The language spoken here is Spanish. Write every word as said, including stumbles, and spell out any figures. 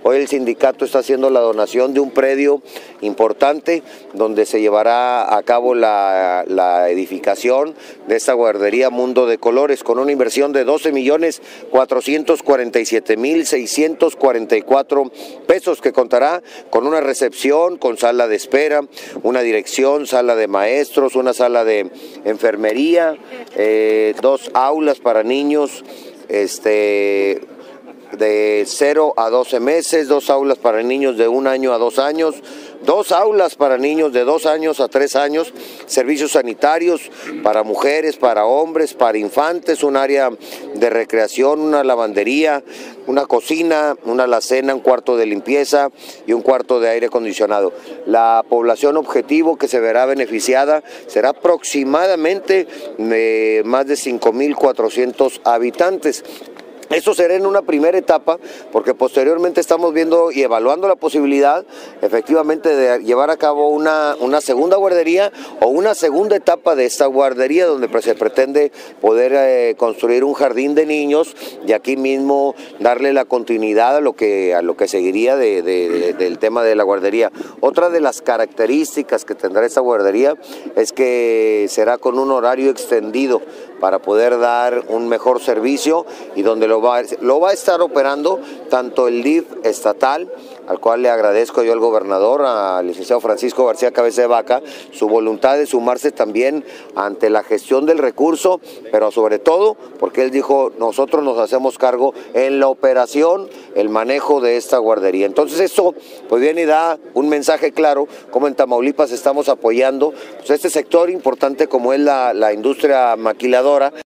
Hoy el sindicato está haciendo la donación de un predio importante donde se llevará a cabo la, la edificación de esta guardería Mundo de Colores con una inversión de doce millones cuatrocientos cuarenta y siete mil seiscientos cuarenta y cuatro pesos, que contará con una recepción, con sala de espera, una dirección, sala de maestros, una sala de enfermería, eh, dos aulas para niños este, de cero a doce meses, dos aulas para niños de un año a dos años, dos aulas para niños de dos años a tres años, servicios sanitarios para mujeres, para hombres, para infantes, un área de recreación, una lavandería, una cocina, una alacena, un cuarto de limpieza y un cuarto de aire acondicionado. La población objetivo que se verá beneficiada será aproximadamente de más de cinco mil cuatrocientos habitantes. Esto será en una primera etapa, porque posteriormente estamos viendo y evaluando la posibilidad efectivamente de llevar a cabo una, una segunda guardería o una segunda etapa de esta guardería donde se pretende poder eh, construir un jardín de niños y aquí mismo darle la continuidad a lo que, a lo que seguiría de, de, de, del tema de la guardería. Otra de las características que tendrá esta guardería es que será con un horario extendido para poder dar un mejor servicio y donde lo va, lo va a estar operando tanto el D I F estatal, al cual le agradezco yo al gobernador, al licenciado Francisco García Cabeza de Vaca, su voluntad de sumarse también ante la gestión del recurso, pero sobre todo porque él dijo, nosotros nos hacemos cargo en la operación, el manejo de esta guardería. Entonces esto pues viene y da un mensaje claro, como en Tamaulipas estamos apoyando pues, este sector importante como es la, la industria maquiladora.